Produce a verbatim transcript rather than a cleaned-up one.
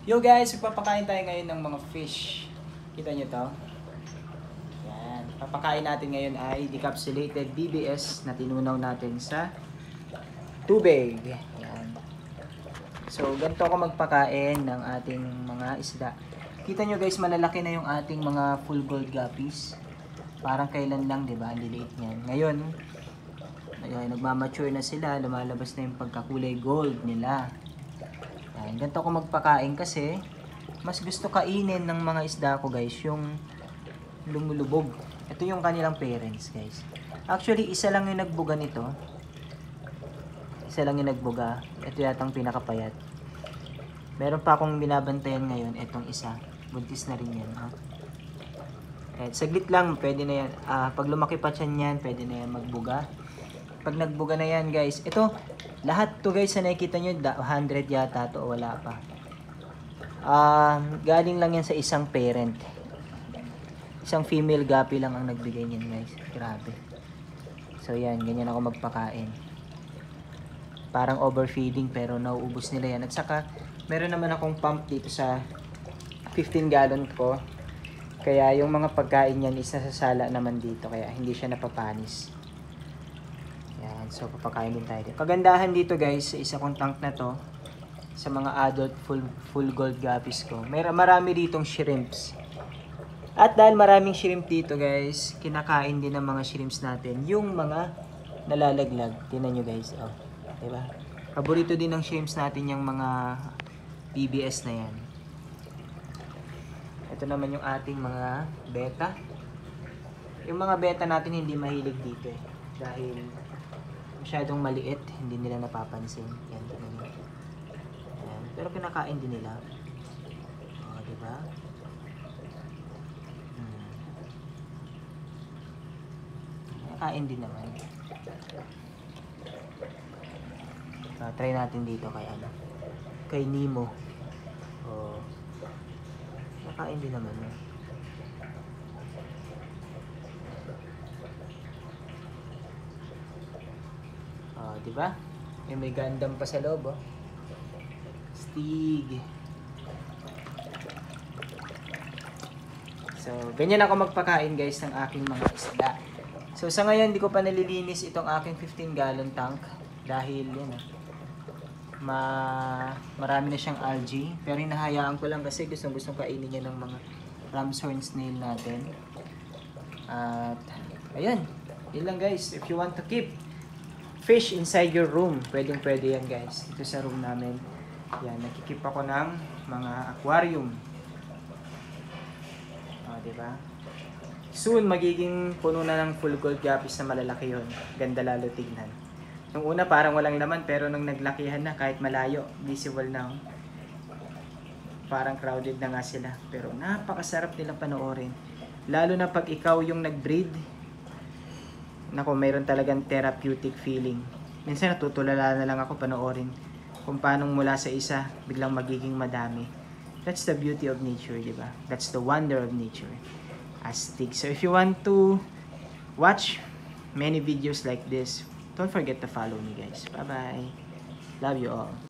Yo guys, magpapakain tayo ngayon ng mga fish. Kita nyo to? Yan. Papakain natin ngayon ay decapsulated B B S na tinunaw natin sa tubig. Yan. So, ganito ako magpakain ng ating mga isda. Kita nyo guys, malalaki na yung ating mga full gold guppies. Parang kailan lang, di ba? Ang liliit niyan. Ngayon, ay, nagmamature na sila. Lumalabas na yung pagkakulay gold nila. Yan, ganito ako magpakain kasi mas gusto kainin ng mga isda ko guys yung lumulubog. Ito yung kanilang parents guys. Actually, isa lang yung nagbuga nito. Isa lang yung nagbuga. Ito yatang pinakapayat. Meron pa akong binabantayan ngayon. Itong isa. Buntis na rin yan. Ha? Eh, saglit lang. Pwede na yan. Ah, pag lumaki pa siya yan, pwede na yan magbuga. Pag nagbuga na yan guys. Ito. Lahat to guys na nakikita nyo, one hundred yata to o wala pa. Uh, galing lang yan sa isang parent. Isang female guppy lang ang nagbigay niyan guys. Grabe. So yan, ganyan ako magpakain. Parang overfeeding pero nauubos nila yan. At saka, meron naman akong pump dito sa fifteen gallon ko. Kaya yung mga pagkain yan isa sa sala naman dito. Kaya hindi siya napapanis. Yan, so papakain din tayo dito. Kagandahan dito guys, sa isa kong tank na to, sa mga adult full, full gold guppies ko, may marami ditong shrimps. At dahil maraming shrimp dito guys, kinakain din ng mga shrimps natin yung mga nalalaglag. Tingnan nyo guys, oh, diba? Paborito din ng shrimps natin yung mga B B S na yan. Ito naman yung ating mga beta. Yung mga beta natin hindi mahilig dito eh. Dahil masyadong maliit, hindi nila napapansin. Yan, yan. Yan. Pero kinakain din nila. O, diba? Hmm. Kinakain din naman. So, try natin dito kay ano. Kay Nemo. O, kinakain din naman. Eh. Oh, di ba? Eh, may Gundam pa sa loob, oh. Stig. So, ganyan ako magpakain, guys, ng aking mga isda. So, sa ngayon, di ko pa nalilinis itong aking fifteen gallon tank. Dahil, yan, oh, ma marami na siyang algae. Pero hinahayaan ko lang kasi gustong-gustong kainin niya ng mga ramshorn snail natin. At, ayan. Yun lang, guys. If you want to keep fish inside your room, pwedeng pwede yan guys. Ito sa room namin. Yan, nakikip ako ng mga aquarium. O, diba? Soon, magiging puno na ng full gold guppies na malalaki yun. Ganda lalo tignan. Nung una, parang walang laman, pero nung naglakihan na, kahit malayo, visible na. Parang crowded na nga sila. Pero napakasarap nilang panoorin. Lalo na pag ikaw yung nag-breed, nako, mayroon talagang therapeutic feeling. Minsan natutulala na lang ako panoorin kung paano mula sa isa biglang magiging madami. That's the beauty of nature, di ba? That's the wonder of nature. Astig. So if you want to watch many videos like this, don't forget to follow me guys. Bye bye. Love you all.